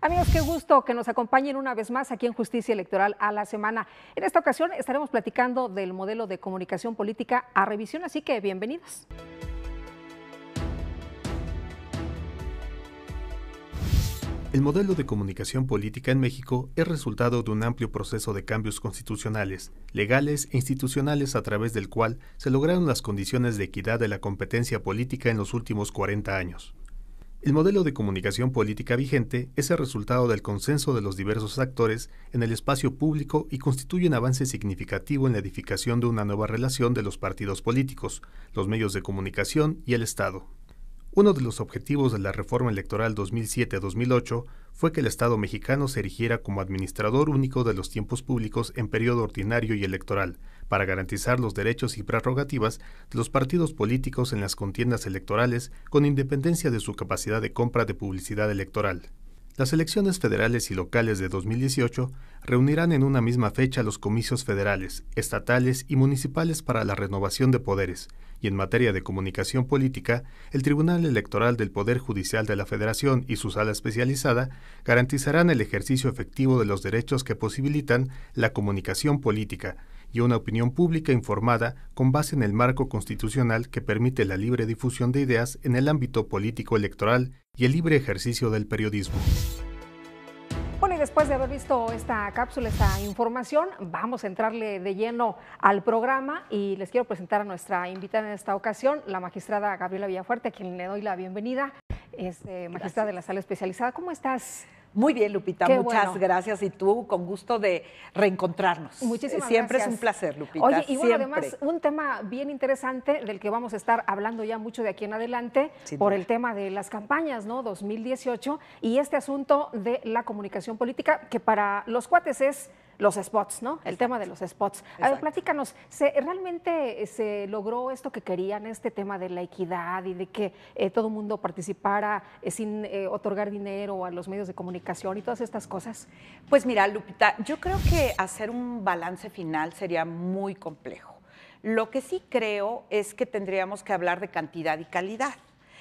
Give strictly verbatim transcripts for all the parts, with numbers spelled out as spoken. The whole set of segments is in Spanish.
Amigos, qué gusto que nos acompañen una vez más aquí en Justicia Electoral a la Semana. En esta ocasión estaremos platicando del modelo de comunicación política a revisión, así que bienvenidos. El modelo de comunicación política en México es resultado de un amplio proceso de cambios constitucionales, legales e institucionales a través del cual se lograron las condiciones de equidad de la competencia política en los últimos cuarenta años. El modelo de comunicación política vigente es el resultado del consenso de los diversos actores en el espacio público y constituye un avance significativo en la edificación de una nueva relación de los partidos políticos, los medios de comunicación y el Estado. Uno de los objetivos de la reforma electoral dos mil siete a dos mil ocho fue que el Estado mexicano se erigiera como administrador único de los tiempos públicos en periodo ordinario y electoral, para garantizar los derechos y prerrogativas de los partidos políticos en las contiendas electorales con independencia de su capacidad de compra de publicidad electoral. Las elecciones federales y locales de dos mil dieciocho reunirán en una misma fecha los comicios federales, estatales y municipales para la renovación de poderes, y en materia de comunicación política, el Tribunal Electoral del Poder Judicial de la Federación y su sala especializada garantizarán el ejercicio efectivo de los derechos que posibilitan la comunicación política y una opinión pública informada con base en el marco constitucional que permite la libre difusión de ideas en el ámbito político electoral y el libre ejercicio del periodismo. Bueno, y después de haber visto esta cápsula, esta información, vamos a entrarle de lleno al programa y les quiero presentar a nuestra invitada en esta ocasión, la magistrada Gabriela Villafuerte, a quien le doy la bienvenida, es eh, magistrada de la sala especializada. ¿Cómo estás? Muy bien, Lupita, Qué muchas bueno. gracias, y tú, con gusto de reencontrarnos. Muchísimas Siempre gracias. es un placer, Lupita. Oye, y bueno, siempre. además, un tema bien interesante del que vamos a estar hablando ya mucho de aquí en adelante, Sin por duda. el tema de las campañas, ¿no? dos mil dieciocho, y este asunto de la comunicación política, que para los cuates es los spots, ¿no? El Exacto. tema de los spots. A ver, Exacto. platícanos, ¿se, ¿realmente se logró esto que querían, este tema de la equidad y de que eh, todo el mundo participara eh, sin eh, otorgar dinero a los medios de comunicación y todas estas cosas? Pues mira, Lupita, yo creo que hacer un balance final sería muy complejo. Lo que sí creo es que tendríamos que hablar de cantidad y calidad.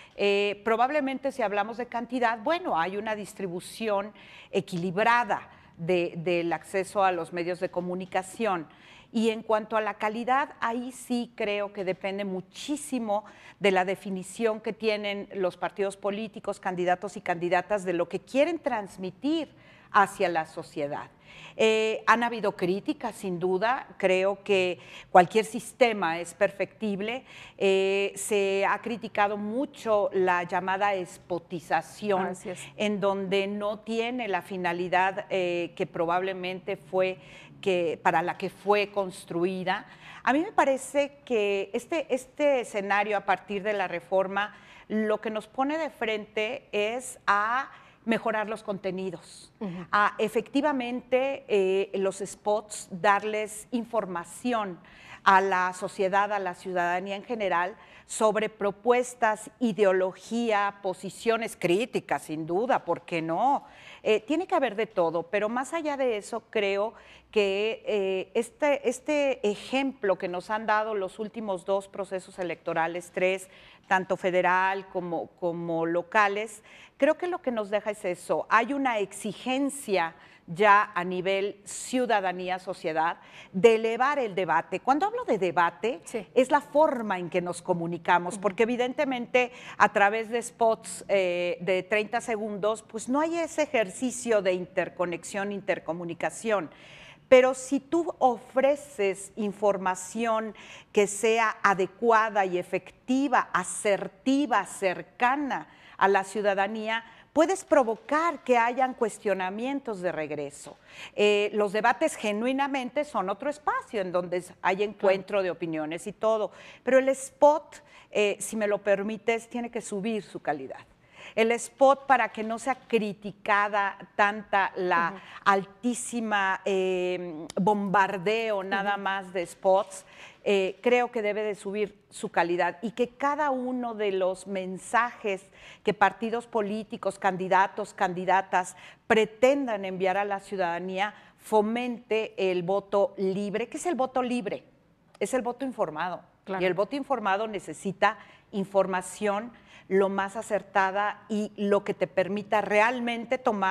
Eh, probablemente si hablamos de cantidad, bueno, hay una distribución equilibrada de, del acceso a los medios de comunicación. Y en cuanto a la calidad, ahí sí creo que depende muchísimo de la definición que tienen los partidos políticos, candidatos y candidatas, de lo que quieren transmitir hacia la sociedad. Eh, han habido críticas, sin duda, creo que cualquier sistema es perfectible. Eh, se ha criticado mucho la llamada spotización, en donde no tiene la finalidad eh, que probablemente fue que, para la que fue construida. A mí me parece que este, este escenario a partir de la reforma lo que nos pone de frente es a mejorar los contenidos, uh-huh. a efectivamente eh, los spots darles información a la sociedad, a la ciudadanía en general, sobre propuestas, ideología, posiciones críticas, sin duda, ¿por qué no? Eh, tiene que haber de todo, pero más allá de eso, creo que eh, este, este ejemplo que nos han dado los últimos dos procesos electorales, tres, tanto federal como, como locales, creo que lo que nos deja es eso. Hay una exigencia ya a nivel ciudadanía, sociedad, de elevar el debate. Cuando hablo de debate, sí. es la forma en que nos comunicamos, uh-huh. porque evidentemente a través de spots eh, de treinta segundos, pues no hay ese ejercicio de interconexión, intercomunicación. Pero si tú ofreces información que sea adecuada y efectiva, asertiva, cercana a la ciudadanía, puedes provocar que hayan cuestionamientos de regreso. Eh, los debates genuinamente son otro espacio en donde hay encuentro de opiniones y todo, pero el spot, eh, si me lo permites, tiene que subir su calidad. El spot, para que no sea criticada tanta la uh-huh. altísima eh, bombardeo nada uh-huh. más de spots, eh, creo que debe de subir su calidad y que cada uno de los mensajes que partidos políticos, candidatos, candidatas pretendan enviar a la ciudadanía fomente el voto libre. ¿Qué es el voto libre? Es el voto informado. Claro. Y el voto informado necesita información lo más acertada y lo que te permita realmente tomar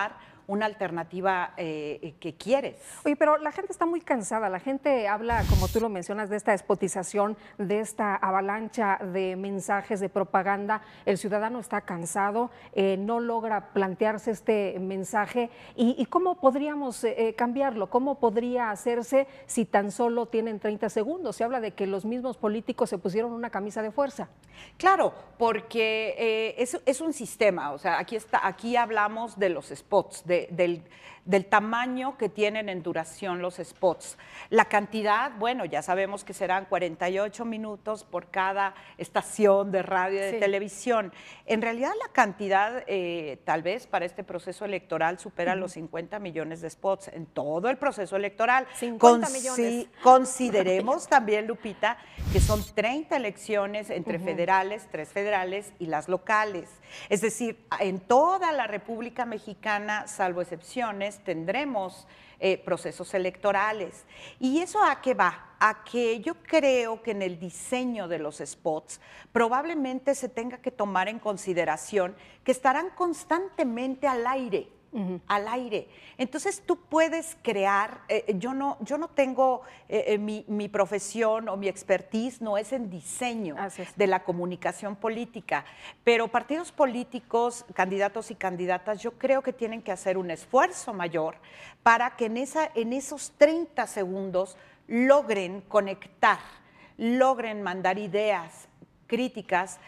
una alternativa eh, que quieres. Oye, pero la gente está muy cansada, la gente habla, como tú lo mencionas, de esta despotización, de esta avalancha de mensajes de propaganda. El ciudadano está cansado, eh, no logra plantearse este mensaje. ¿Y, y cómo podríamos eh, cambiarlo? ¿Cómo podría hacerse si tan solo tienen treinta segundos? Se habla de que los mismos políticos se pusieron una camisa de fuerza. Claro, porque eh, es, es un sistema, o sea, aquí, está, aquí hablamos de los spots, de, del, del tamaño que tienen en duración los spots. La cantidad, bueno, ya sabemos que serán cuarenta y ocho minutos por cada estación de radio y de sí. televisión. En realidad la cantidad, eh, tal vez para este proceso electoral, supera uh-huh. los cincuenta millones de spots en todo el proceso electoral. cincuenta millones. Consideremos también, Lupita, que son treinta elecciones entre uh-huh. federales, tres federales y las locales. Es decir, en toda la República Mexicana, salvo excepciones, tendremos eh, procesos electorales. ¿Y eso a qué va? A que yo creo que en el diseño de los spots probablemente se tenga que tomar en consideración que estarán constantemente al aire. Uh-huh. Al aire. Entonces tú puedes crear, eh, yo, no, yo no tengo, eh, eh, mi, mi profesión o mi expertise no es en diseño es. de la comunicación política, pero partidos políticos, candidatos y candidatas, yo creo que tienen que hacer un esfuerzo mayor para que en, esa, en esos treinta segundos logren conectar, logren mandar ideas críticas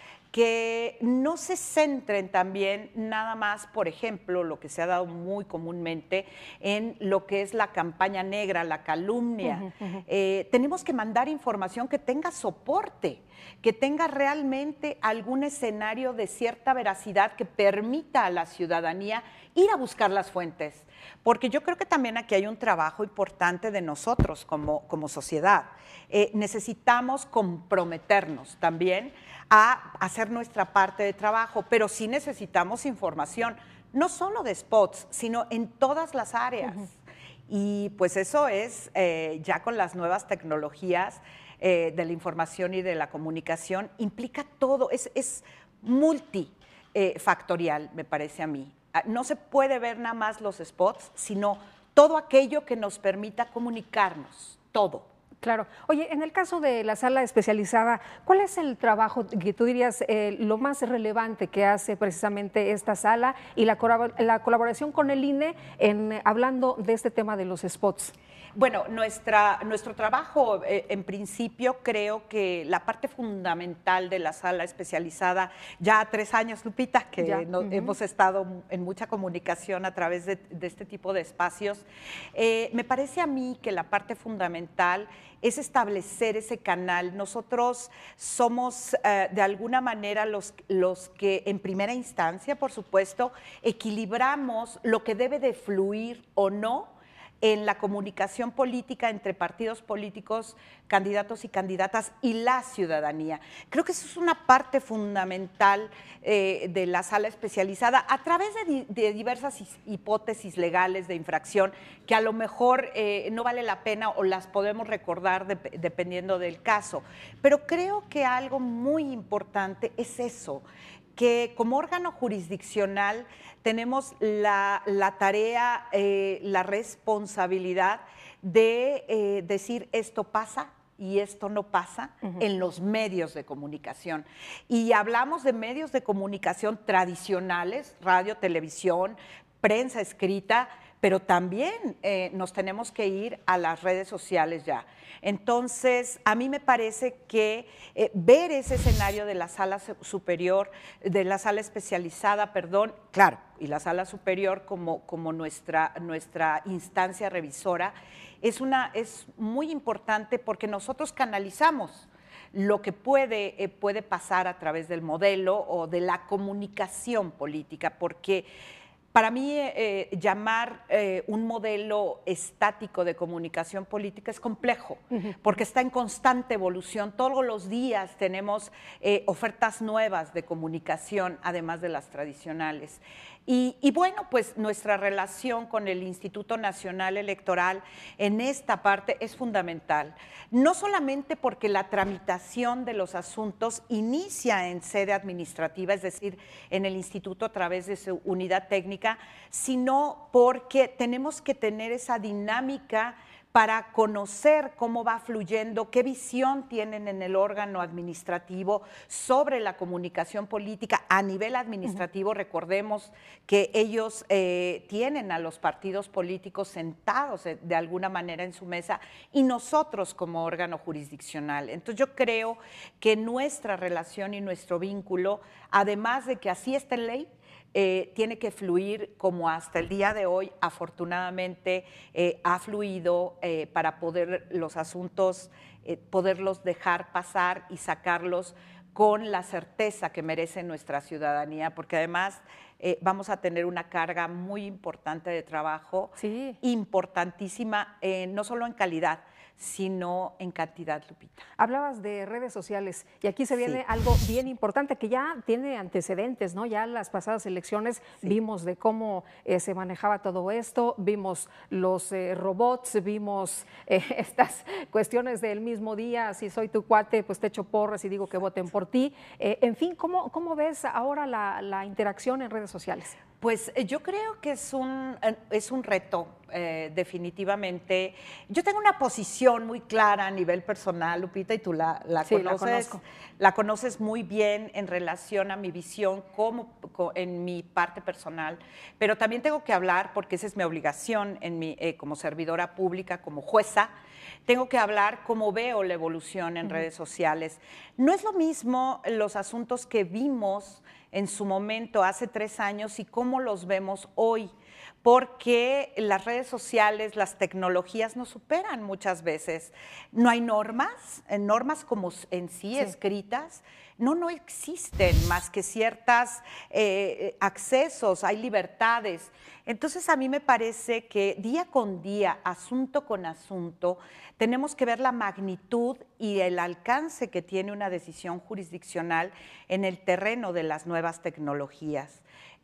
que no se centren también nada más, por ejemplo, lo que se ha dado muy comúnmente en lo que es la campaña negra, la calumnia. Uh-huh, uh-huh. Eh, tenemos que mandar información que tenga soporte, que tenga realmente algún escenario de cierta veracidad que permita a la ciudadanía ir a buscar las fuentes. Porque yo creo que también aquí hay un trabajo importante de nosotros como, como sociedad. Eh, necesitamos comprometernos también a hacer nuestra parte de trabajo, pero sí necesitamos información, no solo de spots, sino en todas las áreas. Uh-huh. Y pues eso es eh, ya con las nuevas tecnologías eh, de la información y de la comunicación, implica todo, es, es multifactorial, eh, me parece a mí. No se puede ver nada más los spots, sino todo aquello que nos permita comunicarnos, todo. Claro. Oye, en el caso de la sala especializada, ¿cuál es el trabajo que tú dirías eh, lo más relevante que hace precisamente esta sala y la, la colaboración con el I N E en hablando de este tema de los spots? Bueno, nuestra, nuestro trabajo, eh, en principio, creo que la parte fundamental de la sala especializada, ya tres años, Lupita, que ya, no, uh-huh. hemos estado en mucha comunicación a través de, de este tipo de espacios, eh, me parece a mí que la parte fundamental es establecer ese canal. Nosotros somos eh, de alguna manera los, los que en primera instancia, por supuesto, equilibramos lo que debe de fluir o no en la comunicación política entre partidos políticos, candidatos y candidatas y la ciudadanía. Creo que eso es una parte fundamental eh, de la sala especializada a través de, de diversas hipótesis legales de infracción que a lo mejor eh, no vale la pena o las podemos recordar de, dependiendo del caso. Pero creo que algo muy importante es eso, que como órgano jurisdiccional tenemos la, la tarea, eh, la responsabilidad de eh, decir esto pasa y esto no pasa uh-huh. en los medios de comunicación. Y hablamos de medios de comunicación tradicionales, radio, televisión, prensa escrita, pero también eh, nos tenemos que ir a las redes sociales ya. Entonces, a mí me parece que eh, ver ese escenario de la sala superior, de la sala especializada, perdón, claro, y la sala superior como, como nuestra, nuestra instancia revisora, es, una, es muy importante porque nosotros canalizamos lo que puede, eh, puede pasar a través del modelo o de la comunicación política, porque para mí, eh, llamar eh, un modelo estático de comunicación política es complejo, uh-huh. porque está en constante evolución. Todos los días tenemos eh, ofertas nuevas de comunicación, además de las tradicionales. Y, y bueno, pues nuestra relación con el Instituto Nacional Electoral en esta parte es fundamental, no solamente porque la tramitación de los asuntos inicia en sede administrativa, es decir, en el instituto a través de su unidad técnica, sino porque tenemos que tener esa dinámica para conocer cómo va fluyendo, qué visión tienen en el órgano administrativo sobre la comunicación política a nivel administrativo. Uh-huh. Recordemos que ellos eh, tienen a los partidos políticos sentados de, de alguna manera en su mesa y nosotros como órgano jurisdiccional. Entonces yo creo que nuestra relación y nuestro vínculo, además de que así está en ley, Eh, tiene que fluir como hasta el día de hoy, afortunadamente, eh, ha fluido eh, para poder los asuntos, eh, poderlos dejar pasar y sacarlos con la certeza que merece nuestra ciudadanía, porque además eh, vamos a tener una carga muy importante de trabajo, sí. importantísima, eh, no solo en calidad, sino en cantidad, Lupita. Hablabas de redes sociales y aquí se viene sí. algo bien importante que ya tiene antecedentes, ¿no? Ya las pasadas elecciones sí. vimos de cómo eh, se manejaba todo esto, vimos los eh, robots, vimos eh, estas cuestiones del mismo día, si soy tu cuate, pues te echo porras y digo que voten por ti. Eh, en fin, ¿cómo, cómo ves ahora la, la interacción en redes sociales? Pues yo creo que es un, es un reto, eh, definitivamente. Yo tengo una posición muy clara a nivel personal, Lupita, y tú la, la sí, conoces, la, la conoces muy bien en relación a mi visión como, en mi parte personal, pero también tengo que hablar, porque esa es mi obligación en mi, eh, como servidora pública, como jueza, tengo que hablar cómo veo la evolución en uh-huh. redes sociales. No es lo mismo los asuntos que vimos en su momento, hace tres años, y cómo los vemos hoy, porque las redes sociales, las tecnologías nos superan muchas veces. No hay normas, normas como en sí, sí. escritas, no, no existen más que ciertos eh, accesos, hay libertades. Entonces a mí me parece que día con día, asunto con asunto, tenemos que ver la magnitud y el alcance que tiene una decisión jurisdiccional en el terreno de las nuevas tecnologías.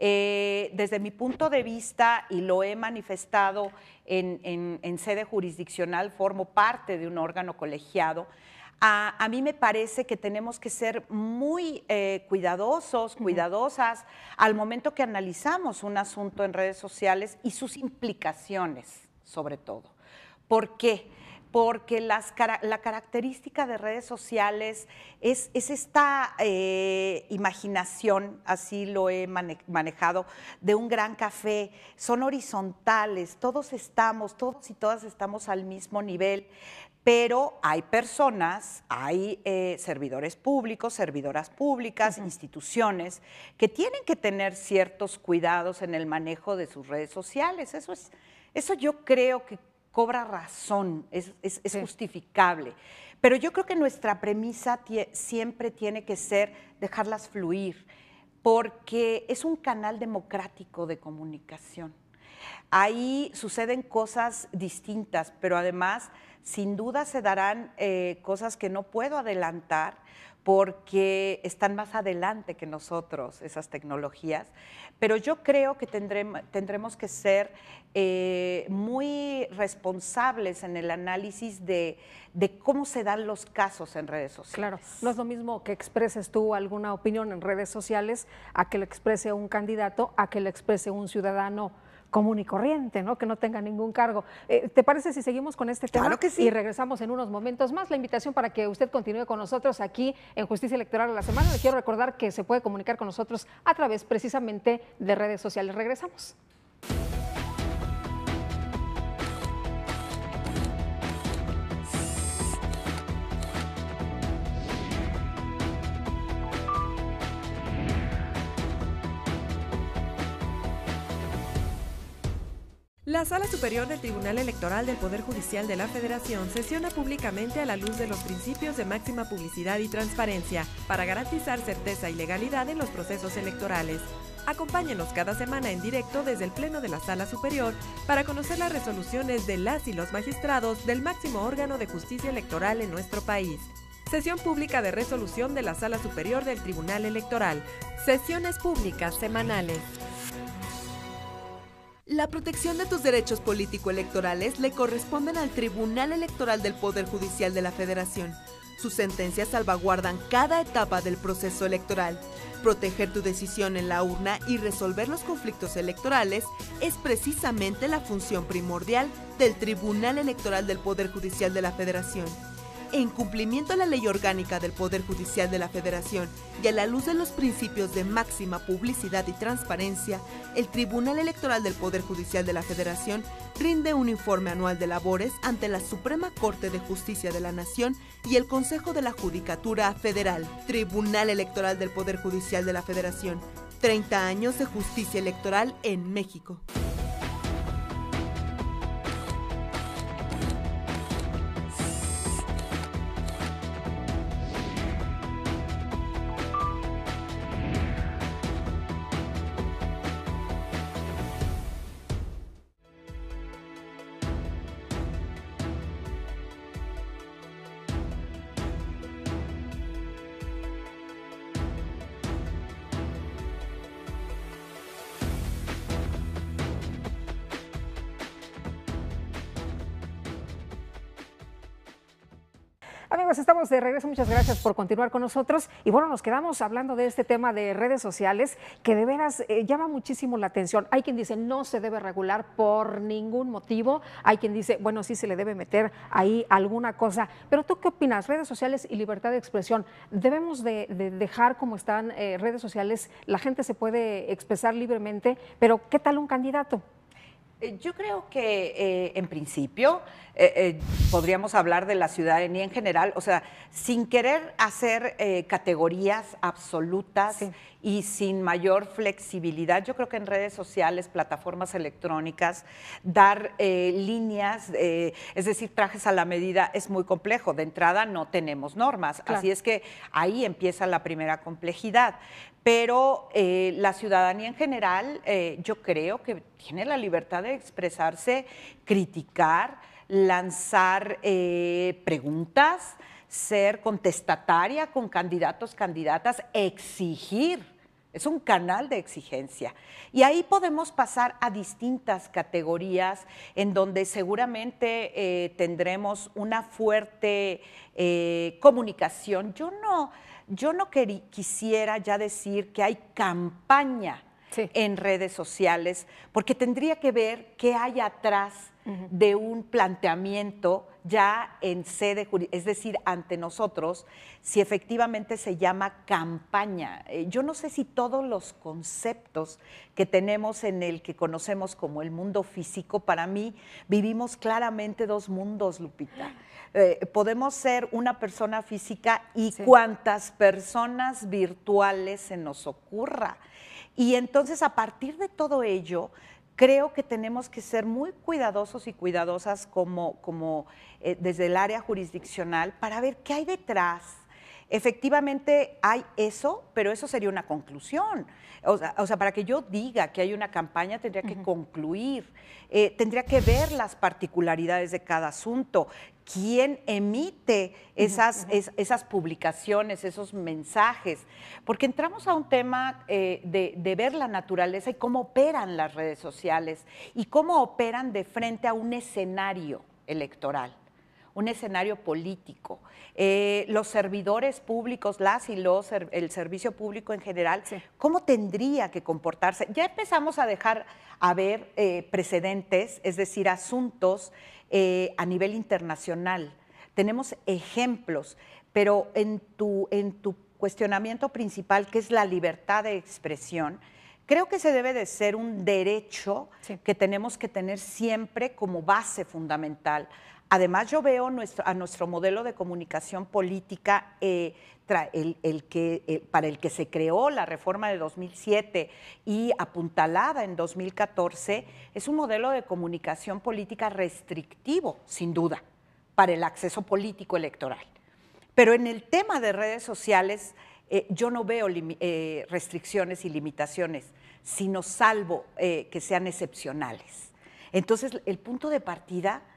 Eh, desde mi punto de vista, y lo he manifestado en, en, en sede jurisdiccional, formo parte de un órgano colegiado, a, a mí me parece que tenemos que ser muy eh, cuidadosos, cuidadosas al momento que analizamos un asunto en redes sociales y sus implicaciones, sobre todo. ¿Por qué? Porque las, la característica de redes sociales es, es esta eh, imaginación, así lo he mane manejado, de un gran café, son horizontales, todos estamos, todos y todas estamos al mismo nivel, pero hay personas, hay eh, servidores públicos, servidoras públicas, uh-huh. instituciones, que tienen que tener ciertos cuidados en el manejo de sus redes sociales. Eso, es, eso yo creo que cobra razón, es, es, es sí. justificable. Pero yo creo que nuestra premisa siempre tiene que ser dejarlas fluir, porque es un canal democrático de comunicación. Ahí suceden cosas distintas, pero además, sin duda se darán eh, cosas que no puedo adelantar, porque están más adelante que nosotros esas tecnologías, pero yo creo que tendremos, tendremos que ser eh, muy responsables en el análisis de, de cómo se dan los casos en redes sociales. Claro, no es lo mismo que expreses tú alguna opinión en redes sociales a que lo exprese un candidato, a que lo exprese un ciudadano común y corriente, ¿no? Que no tenga ningún cargo. Eh, ¿Te parece si seguimos con este tema? Claro que sí. Y regresamos en unos momentos más. La invitación para que usted continúe con nosotros aquí en Justicia Electoral a la Semana. Le quiero recordar que se puede comunicar con nosotros a través precisamente de redes sociales. Regresamos. La Sala Superior del Tribunal Electoral del Poder Judicial de la Federación sesiona públicamente a la luz de los principios de máxima publicidad y transparencia para garantizar certeza y legalidad en los procesos electorales. Acompáñenos cada semana en directo desde el Pleno de la Sala Superior para conocer las resoluciones de las y los magistrados del máximo órgano de justicia electoral en nuestro país. Sesión pública de resolución de la Sala Superior del Tribunal Electoral. Sesiones públicas semanales. La protección de tus derechos político-electorales le corresponden al Tribunal Electoral del Poder Judicial de la Federación. Sus sentencias salvaguardan cada etapa del proceso electoral. Proteger tu decisión en la urna y resolver los conflictos electorales es precisamente la función primordial del Tribunal Electoral del Poder Judicial de la Federación. En cumplimiento a la Ley Orgánica del Poder Judicial de la Federación y a la luz de los principios de máxima publicidad y transparencia, el Tribunal Electoral del Poder Judicial de la Federación rinde un informe anual de labores ante la Suprema Corte de Justicia de la Nación y el Consejo de la Judicatura Federal. Tribunal Electoral del Poder Judicial de la Federación. treinta años de justicia electoral en México. Amigos, estamos de regreso. Muchas gracias por continuar con nosotros. Y bueno, nos quedamos hablando de este tema de redes sociales que de veras eh, llama muchísimo la atención. Hay quien dice no se debe regular por ningún motivo. Hay quien dice, bueno, sí se le debe meter ahí alguna cosa. Pero ¿tú qué opinas? Redes sociales y libertad de expresión. ¿Debemos de, de dejar como están eh, redes sociales? La gente se puede expresar libremente, pero ¿qué tal un candidato? Yo creo que eh, en principio eh, eh, podríamos hablar de la ciudadanía en general, o sea, sin querer hacer eh, categorías absolutas sí. y sin mayor flexibilidad. Yo creo que en redes sociales, plataformas electrónicas, dar eh, líneas, eh, es decir, trajes a la medida es muy complejo. De entrada no tenemos normas, claro. Así es que ahí empieza la primera complejidad. Pero eh, la ciudadanía en general, eh, yo creo que tiene la libertad de expresarse, criticar, lanzar eh, preguntas, ser contestataria con candidatos, candidatas, exigir. Es un canal de exigencia. Y ahí podemos pasar a distintas categorías en donde seguramente eh, tendremos una fuerte eh, comunicación. Yo no... Yo no querí, quisiera ya decir que hay campaña sí. en redes sociales, porque tendría que ver qué hay atrás uh-huh. de un planteamiento ya en sede jurídica, es decir, ante nosotros, si efectivamente se llama campaña. Eh, yo no sé si todos los conceptos que tenemos en el que conocemos como el mundo físico, para mí vivimos claramente dos mundos, Lupita. Eh, podemos ser una persona física y sí. cuantas personas virtuales se nos ocurra. Y entonces, a partir de todo ello, creo que tenemos que ser muy cuidadosos y cuidadosas como, como eh, desde el área jurisdiccional para ver qué hay detrás. Efectivamente hay eso, pero eso sería una conclusión. O sea, o sea para que yo diga que hay una campaña tendría que uh-huh. concluir, eh, tendría que ver las particularidades de cada asunto, quién emite esas, uh-huh. es, esas publicaciones, esos mensajes, porque entramos a un tema eh, de, de ver la naturaleza y cómo operan las redes sociales y cómo operan de frente a un escenario electoral, un escenario político. Eh, los servidores públicos, las y los, el servicio público en general, sí. ¿cómo tendría que comportarse? Ya empezamos a dejar a ver eh, precedentes, es decir, asuntos eh, a nivel internacional. Tenemos ejemplos, pero en tu, en tu cuestionamiento principal, que es la libertad de expresión, creo que se debe de ser un derecho sí. que tenemos que tener siempre como base fundamental. Además, yo veo nuestro, a nuestro modelo de comunicación política eh, tra, el, el que, eh, para el que se creó la reforma de dos mil siete y apuntalada en dos mil catorce, es un modelo de comunicación política restrictivo, sin duda, para el acceso político electoral. Pero en el tema de redes sociales, eh, yo no veo eh, restricciones y limitaciones, sino salvo eh, que sean excepcionales. Entonces, el punto de partida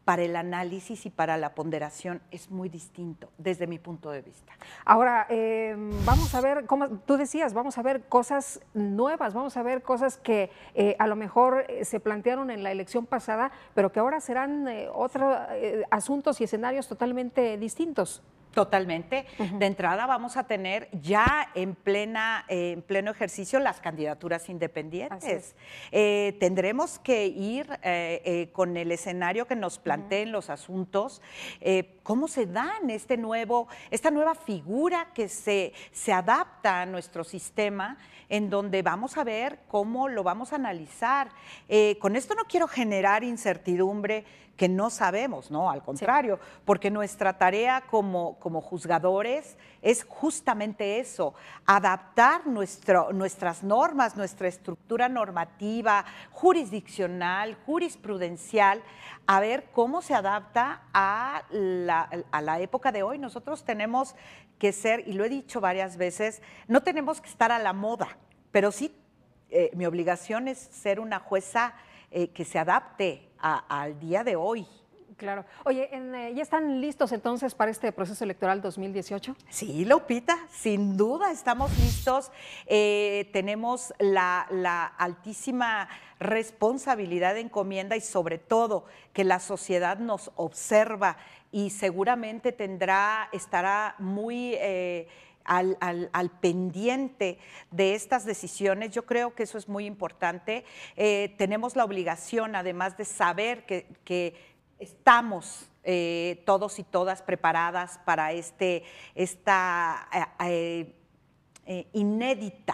para el análisis y para la ponderación es muy distinto desde mi punto de vista. Ahora, eh, vamos a ver, como tú decías, vamos a ver cosas nuevas, vamos a ver cosas que eh, a lo mejor eh, se plantearon en la elección pasada, pero que ahora serán eh, otros eh, asuntos y escenarios totalmente distintos. Totalmente. Uh-huh. De entrada vamos a tener ya en, plena, eh, en pleno ejercicio las candidaturas independientes. Es. Eh, tendremos que ir eh, eh, con el escenario que nos planteen uh-huh. los asuntos, eh, cómo se dan este nuevo, esta nueva figura que se, se adapta a nuestro sistema, en donde vamos a ver cómo lo vamos a analizar. Eh, con esto no quiero generar incertidumbre que no sabemos, no, al contrario, sí. porque nuestra tarea como, como juzgadores es justamente eso, adaptar nuestro, nuestras normas, nuestra estructura normativa, jurisdiccional, jurisprudencial, a ver cómo se adapta a la, a la época de hoy. Nosotros tenemos que ser, y lo he dicho varias veces, no tenemos que estar a la moda, pero sí, eh, mi obligación es ser una jueza eh, que se adapte a, al día de hoy. Claro. Oye, en, eh, ¿ya están listos entonces para este proceso electoral dos mil dieciocho? Sí, Lupita, sin duda estamos listos. Eh, tenemos la, la altísima responsabilidad de encomienda y sobre todo que la sociedad nos observa y seguramente tendrá, estará muy eh, al, al, al pendiente de estas decisiones. Yo creo que eso es muy importante. Eh, tenemos la obligación, además de saber que, que estamos eh, todos y todas preparadas para este, esta eh, eh, inédita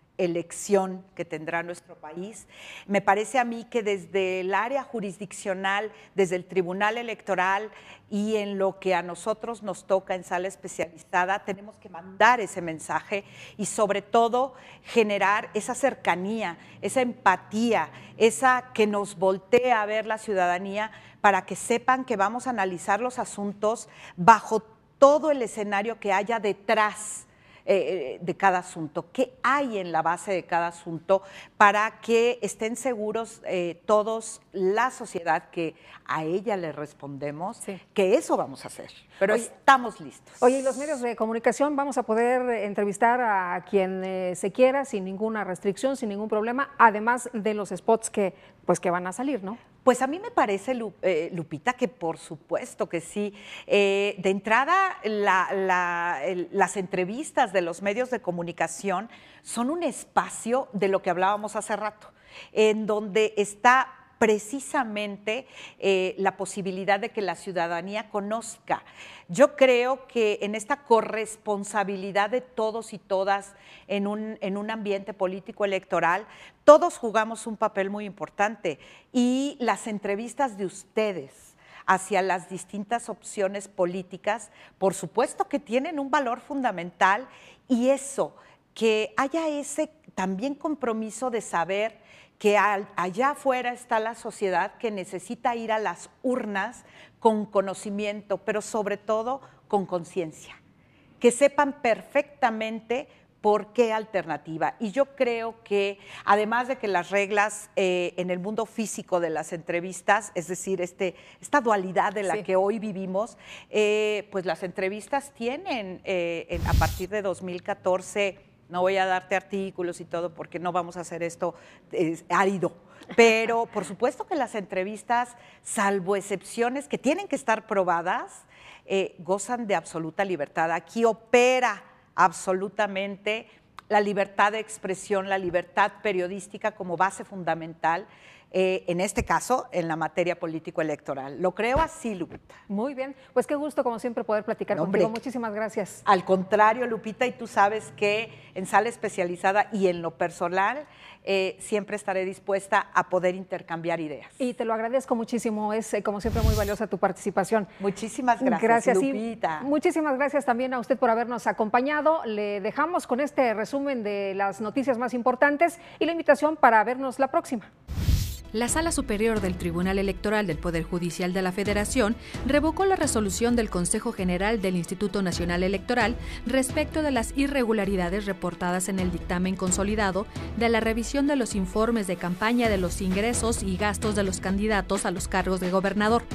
elección que tendrá nuestro país. Me parece a mí que desde el área jurisdiccional, desde el Tribunal Electoral y en lo que a nosotros nos toca en sala especializada, tenemos que mandar ese mensaje y sobre todo generar esa cercanía, esa empatía, esa que nos voltea a ver la ciudadanía para que sepan que vamos a analizar los asuntos bajo todo el escenario que haya detrás Eh, de cada asunto, qué hay en la base de cada asunto para que estén seguros eh, todos, la sociedad que a ella le respondemos, sí. que eso vamos a hacer, pero oye, estamos listos. Oye, y los medios de comunicación vamos a poder entrevistar a quien eh, se quiera sin ninguna restricción, sin ningún problema, además de los spots que, pues, que van a salir, ¿no? Pues a mí me parece, Lupita, que por supuesto que sí. Eh, de entrada, la, la, el, las entrevistas de los medios de comunicación son un espacio de lo que hablábamos hace rato, en donde está precisamente eh, la posibilidad de que la ciudadanía conozca. Yo creo que en esta corresponsabilidad de todos y todas en un, en un ambiente político electoral, todos jugamos un papel muy importante y las entrevistas de ustedes hacia las distintas opciones políticas, por supuesto que tienen un valor fundamental y eso, que haya ese también compromiso de saber que allá afuera está la sociedad que necesita ir a las urnas con conocimiento, pero sobre todo con conciencia, que sepan perfectamente por qué alternativa. Y yo creo que además de que las reglas eh, en el mundo físico de las entrevistas, es decir, este, esta dualidad de la sí. que hoy vivimos, eh, pues las entrevistas tienen eh, en, a partir de dos mil catorce... No voy a darte artículos y todo porque no vamos a hacer esto eh, árido, pero por supuesto que las entrevistas, salvo excepciones que tienen que estar probadas, eh, gozan de absoluta libertad. Aquí opera absolutamente la libertad de expresión, la libertad periodística como base fundamental, eh, en este caso, en la materia político-electoral. Lo creo así, Lupita. Muy bien, pues qué gusto como siempre poder platicar no, contigo. Hombre, muchísimas gracias. Al contrario, Lupita, y tú sabes que en sala especializada y en lo personal, eh, siempre estaré dispuesta a poder intercambiar ideas. Y te lo agradezco muchísimo, es eh, como siempre muy valiosa tu participación. Muchísimas gracias, gracias Lupita. Y muchísimas gracias también a usted por habernos acompañado. Le dejamos con este resumen de las noticias más importantes y la invitación para vernos la próxima. La Sala Superior del Tribunal Electoral del Poder Judicial de la Federación revocó la resolución del Consejo General del Instituto Nacional Electoral respecto de las irregularidades reportadas en el dictamen consolidado de la revisión de los informes de campaña de los ingresos y gastos de los candidatos a los cargos de gobernador,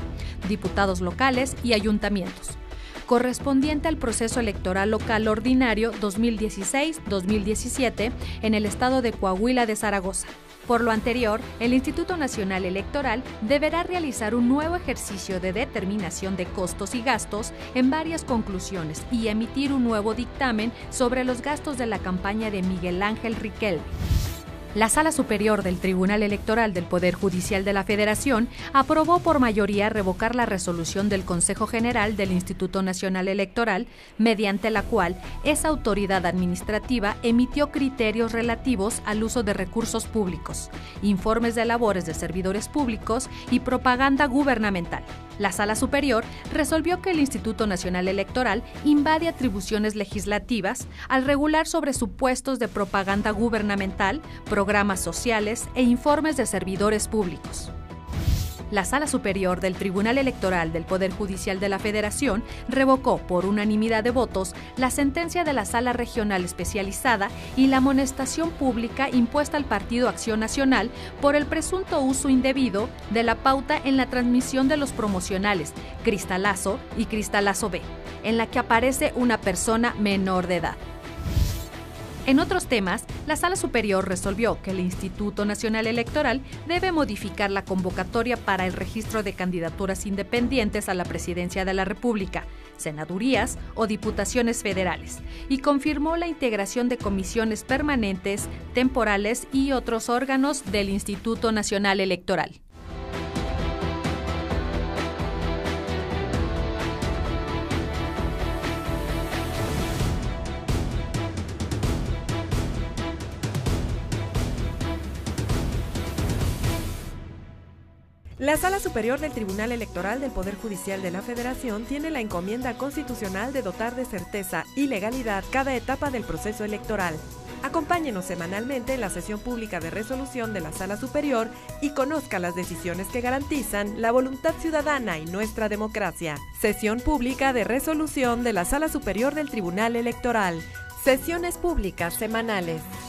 diputados locales y ayuntamientos, correspondiente al proceso electoral local ordinario dos mil dieciséis dos mil diecisiete en el estado de Coahuila de Zaragoza. Por lo anterior, el Instituto Nacional Electoral deberá realizar un nuevo ejercicio de determinación de costos y gastos en varias conclusiones y emitir un nuevo dictamen sobre los gastos de la campaña de Miguel Ángel Riquelme. La Sala Superior del Tribunal Electoral del Poder Judicial de la Federación aprobó por mayoría revocar la resolución del Consejo General del Instituto Nacional Electoral, mediante la cual esa autoridad administrativa emitió criterios relativos al uso de recursos públicos, informes de labores de servidores públicos y propaganda gubernamental. La Sala Superior resolvió que el Instituto Nacional Electoral invade atribuciones legislativas al regular sobre supuestos de propaganda gubernamental, programas sociales e informes de servidores públicos. La Sala Superior del Tribunal Electoral del Poder Judicial de la Federación revocó por unanimidad de votos la sentencia de la Sala Regional Especializada y la amonestación pública impuesta al Partido Acción Nacional por el presunto uso indebido de la pauta en la transmisión de los promocionales Cristalazo y Cristalazo B, en la que aparece una persona menor de edad. En otros temas, la Sala Superior resolvió que el Instituto Nacional Electoral debe modificar la convocatoria para el registro de candidaturas independientes a la presidencia de la República, senadurías o diputaciones federales, y confirmó la integración de comisiones permanentes, temporales y otros órganos del Instituto Nacional Electoral. La Sala Superior del Tribunal Electoral del Poder Judicial de la Federación tiene la encomienda constitucional de dotar de certeza y legalidad cada etapa del proceso electoral. Acompáñenos semanalmente en la sesión pública de resolución de la Sala Superior y conozca las decisiones que garantizan la voluntad ciudadana y nuestra democracia. Sesión pública de resolución de la Sala Superior del Tribunal Electoral. Sesiones públicas semanales.